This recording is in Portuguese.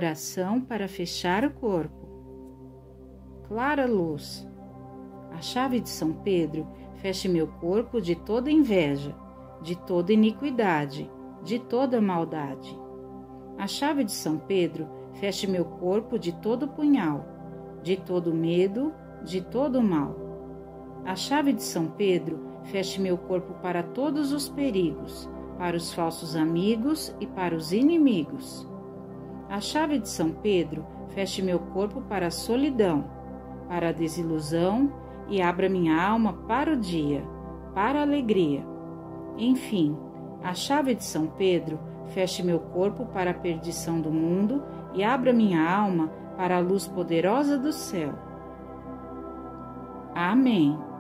oração para fechar o corpo. Clara luz. A chave de São Pedro feche meu corpo de toda inveja, de toda iniquidade, de toda maldade. A chave de São Pedro feche meu corpo de todo punhal, de todo medo, de todo mal. A chave de São Pedro feche meu corpo para todos os perigos, para os falsos amigos e para os inimigos. A chave de São Pedro feche meu corpo para a solidão, para a desilusão e abra minha alma para o dia, para a alegria. Enfim, a chave de São Pedro feche meu corpo para a perdição do mundo e abra minha alma para a luz poderosa do céu. Amém.